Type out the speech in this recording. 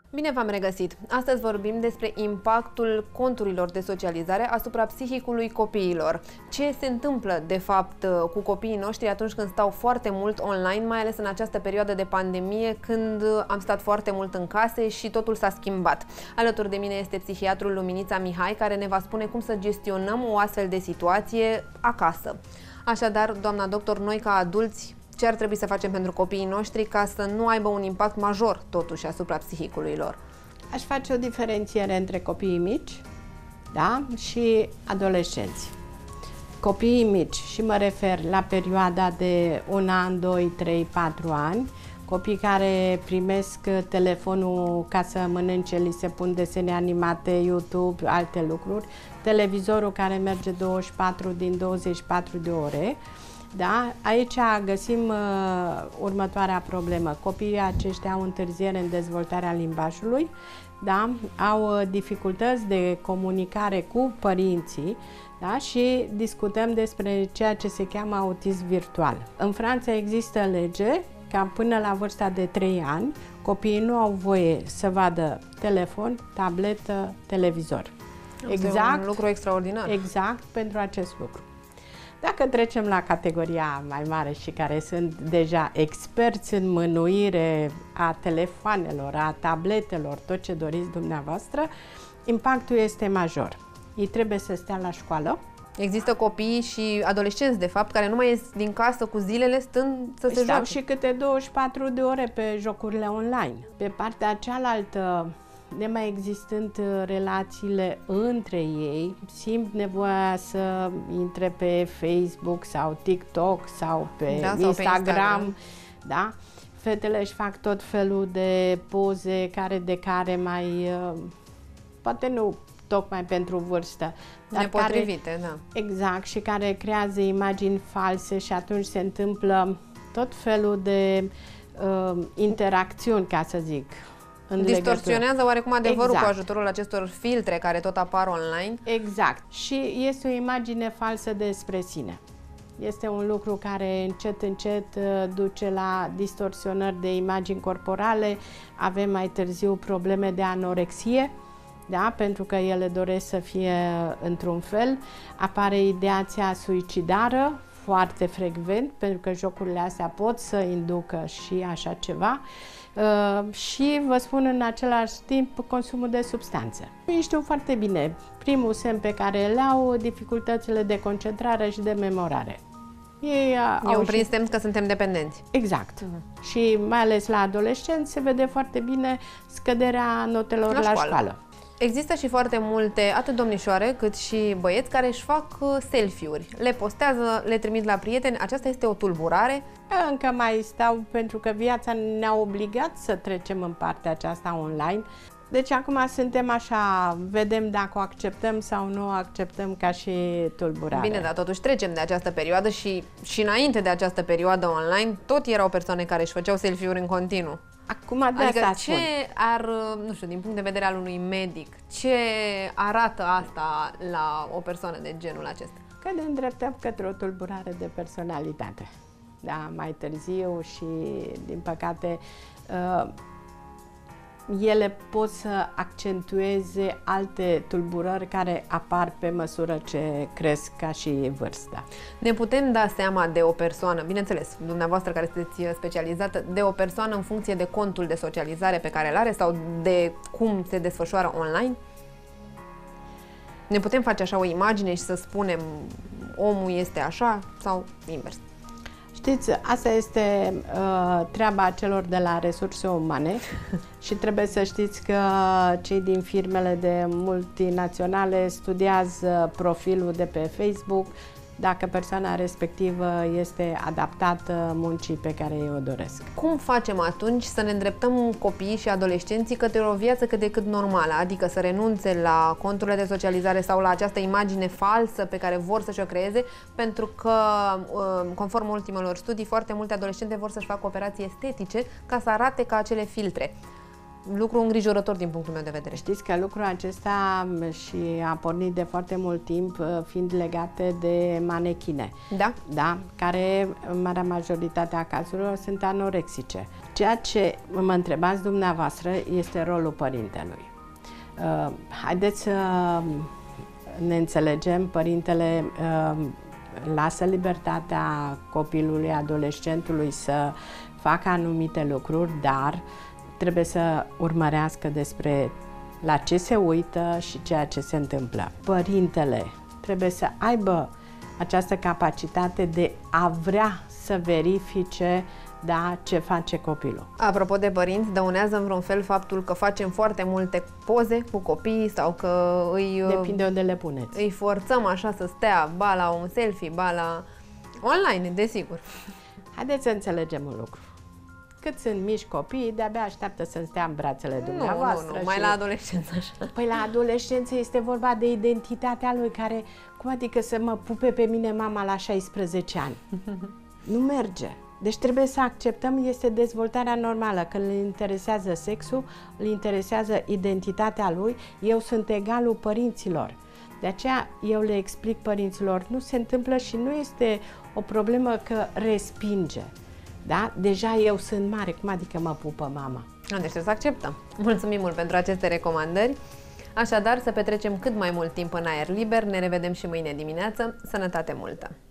Bine v-am regăsit! Astăzi vorbim despre impactul conturilor de socializare asupra psihicului copiilor. Ce se întâmplă, de fapt, cu copiii noștri atunci când stau foarte mult online, mai ales în această perioadă de pandemie, când am stat foarte mult în case și totul s-a schimbat. Alături de mine este psihiatrul Luminița Mihai, care ne va spune cum să gestionăm o astfel de situație acasă. Așadar, doamna doctor, noi ca adulți, ce ar trebui să facem pentru copiii noștri ca să nu aibă un impact major, totuși, asupra psihicului lor? Aș face o diferențiere între copiii mici, da, și adolescenți. Copiii mici, și mă refer la perioada de 1 an, 2, 3, 4 ani, copii care primesc telefonul ca să mănânce, li se pun desene animate, YouTube, alte lucruri, televizorul care merge 24 din 24 de ore. Da? Aici găsim următoarea problemă. Copiii aceștia au întârziere în dezvoltarea limbajului, da? Au dificultăți de comunicare cu părinții, da? Și discutăm despre ceea ce se cheamă autism virtual. În Franța există lege ca până la vârsta de 3 ani copiii nu au voie să vadă telefon, tabletă, televizor. Exact, un lucru extraordinar. Exact pentru acest lucru. Dacă trecem la categoria mai mare și care sunt deja experți în mânuire a telefoanelor, a tabletelor, tot ce doriți dumneavoastră, impactul este major. Ei trebuie să stea la școală. Există copii și adolescenți, de fapt, care nu mai ies din casă cu zilele stând să se joace. Și câte 24 de ore pe jocurile online. Pe partea cealaltă, nemai existând relațiile între ei, simt nevoia să intre pe Facebook sau TikTok sau pe Instagram. Da? Fetele își fac tot felul de poze care mai, poate nu tocmai pentru vârstă, dar nepotrivite, da. Exact, și care creează imagini false și atunci se întâmplă tot felul de interacțiuni, ca să zic. Distorsionează oarecum adevărul cu ajutorul acestor filtre care tot apar online. Exact. Și este o imagine falsă despre sine. Este un lucru care încet duce la distorsionări de imagini corporale. Avem mai târziu probleme de anorexie, da? Pentru că ele doresc să fie într-un fel. Apare ideația suicidară foarte frecvent, pentru că jocurile astea pot să inducă și așa ceva. Și vă spun în același timp consumul de substanțe. Ei știu foarte bine, primul semn pe care le au, dificultățile de concentrare și de memorare. E un prim semn că suntem dependenți. Exact. Și mai ales la adolescenți se vede foarte bine scăderea notelor la școală. Există și foarte multe, atât domnișoare cât și băieți, care își fac selfie-uri. Le postează, le trimit la prieteni. Aceasta este o tulburare? Încă mai stau, pentru că viața ne-a obligat să trecem în partea aceasta online. Deci acum suntem așa, vedem dacă o acceptăm sau nu o acceptăm ca și tulburare. Bine, dar totuși trecem de această perioadă și înainte de această perioadă online, tot erau persoane care își făceau selfie-uri în continuu. Acum de adică asta ce ar, nu știu, din punct de vedere al unui medic, ce arată asta la o persoană de genul acesta? Că ne îndreptăm către o tulburare de personalitate. Da, mai târziu și, din păcate, ele pot să accentueze alte tulburări care apar pe măsură ce cresc ca și vârsta. Ne putem da seama de o persoană, bineînțeles, dumneavoastră care sunteți specializată, de o persoană în funcție de contul de socializare pe care îl are sau de cum se desfășoară online? Ne putem face așa o imagine și să spunem omul este așa sau invers? Știți, asta este treaba celor de la resurse umane și trebuie să știți că cei din firmele de multinaționale studiază profilul de pe Facebook, dacă persoana respectivă este adaptată muncii pe care ei o doresc. Cum facem atunci să ne îndreptăm copiii și adolescenții către o viață cât de cât normală, adică să renunțe la conturile de socializare sau la această imagine falsă pe care vor să-și o creeze, pentru că, conform ultimelor studii, foarte multe adolescente vor să-și facă operații estetice ca să arate ca acele filtre. Lucru îngrijorător din punctul meu de vedere. Știți că lucrul acesta și a pornit de foarte mult timp, fiind legate de manechine. Da? Da, care în marea majoritate a cazurilor sunt anorexice. Ceea ce mă întrebați dumneavoastră este rolul părintelui. Haideți să ne înțelegem, părintele lasă libertatea copilului, adolescentului să facă anumite lucruri, dar trebuie să urmărească despre la ce se uită și ceea ce se întâmplă. Părintele trebuie să aibă această capacitate de a vrea să verifice ce face copilul. Apropo de părinți, dăunează în vreun fel faptul că facem foarte multe poze cu copiii sau că Depinde unde le puneți. Îi forțăm așa să stea ba la un selfie, ba la online, desigur. Haideți să înțelegem un lucru. Cât sunt mici copii, de-abia așteaptă să stea în brațele dumneavoastră. Nu, mai la adolescență așa. Păi la adolescență este vorba de identitatea lui, care, cum adică să mă pupe pe mine mama la 16 ani? Nu merge. Deci trebuie să acceptăm, este dezvoltarea normală. Când îl interesează sexul, îl interesează identitatea lui, eu sunt egalul părinților. De aceea eu le explic părinților, nu se întâmplă și nu este o problemă că respinge. Da? Deja eu sunt mare, cum adică mă pupă mama? Deci trebuie să acceptăm. Mulțumim mult pentru aceste recomandări. Așadar, să petrecem cât mai mult timp în aer liber. Ne revedem și mâine dimineață. Sănătate multă!